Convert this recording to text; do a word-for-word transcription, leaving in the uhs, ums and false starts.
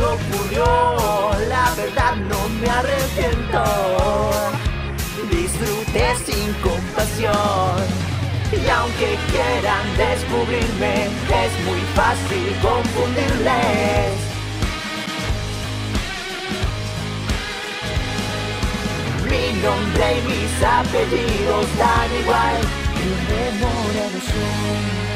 ocurrió, la verdad no me arrepiento. Disfruté sin compasión, y aunque quieran descubrirme, es muy fácil confundirles. Mi nombre y mis apellidos dan igual, que un demorado soy.